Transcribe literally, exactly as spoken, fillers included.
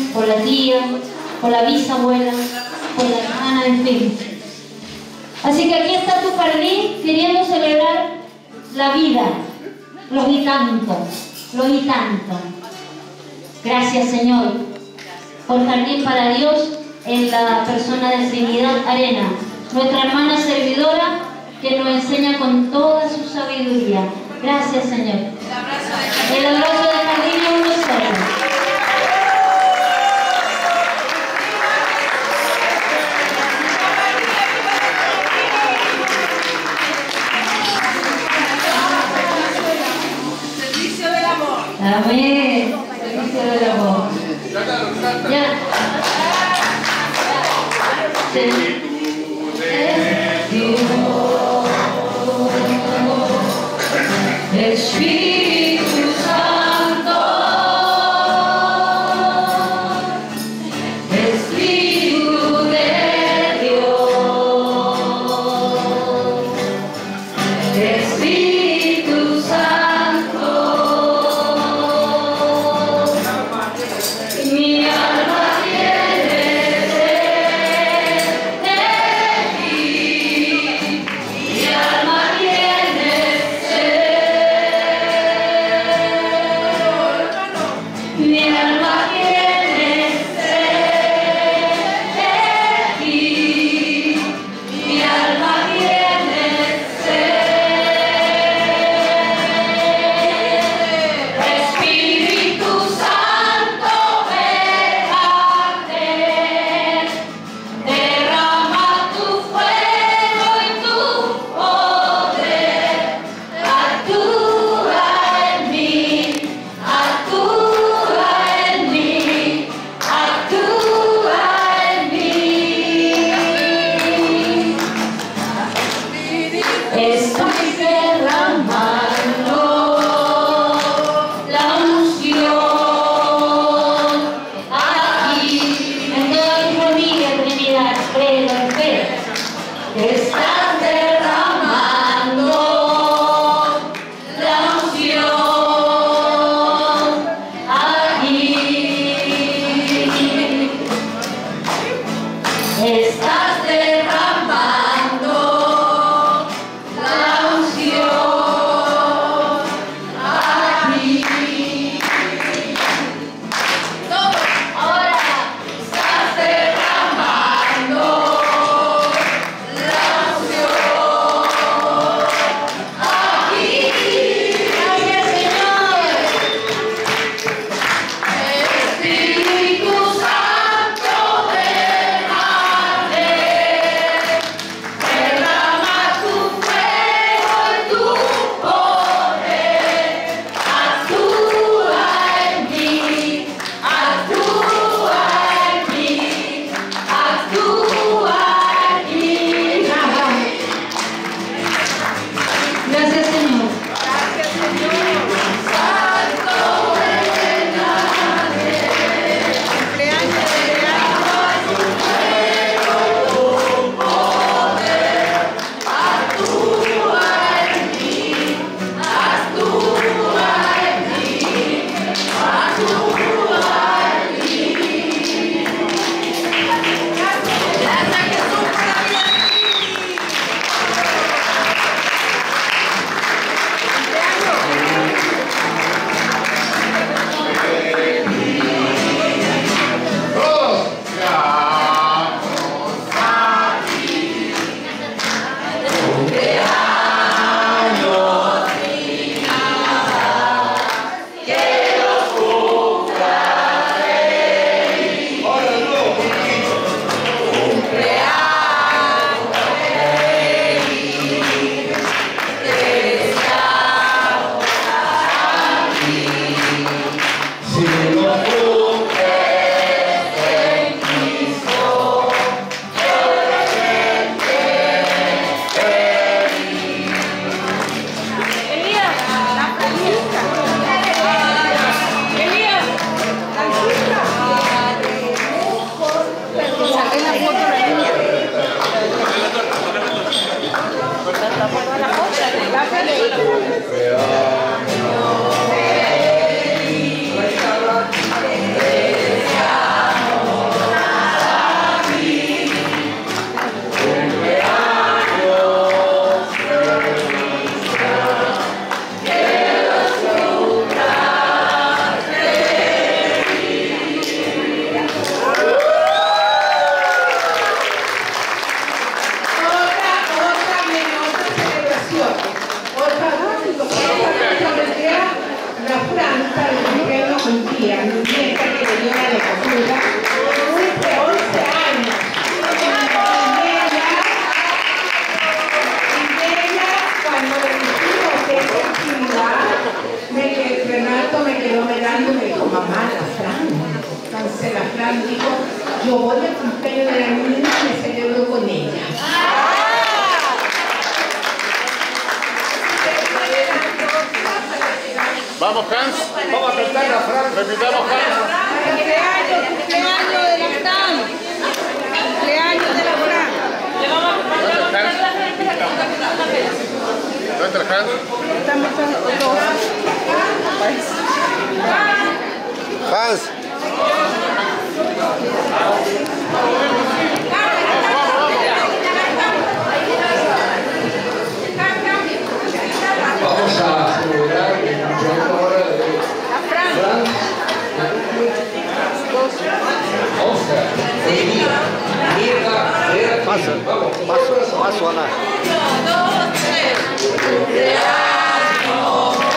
por la tía, por la bisabuela, por la hermana, en fin. Así que aquí está tu jardín queriendo celebrar la vida. Los y tanto, los y tanto. Gracias, Señor, por Jardín para Dios en la persona de Trinidad Arena, nuestra hermana servidora que nos enseña con toda su sabiduría. Gracias, Señor. El abrazo de Jardín es uno solo. Amén. Servicio del amor. Ya. Espíritu Santo, Espíritu de Dios, Espíritu Santo. Mi alma tiene sed de Fran dijo, yo voy al cumpleaños de la niña y me celebro con ella. Vamos, Hans. Vamos a cantar la Fran. Repitamos, Hans. Cumpleaños, cumpleaños de la Fran. Cumpleaños de la Fran. ¿Dónde está el Hans? Estamos todos. Hans. Vamos a celebrar el cumpleaños ahora de Fran. Oscar. Pasa, vamos, paso, paso, Ana. Uno, dos, tres. Cumpleaños.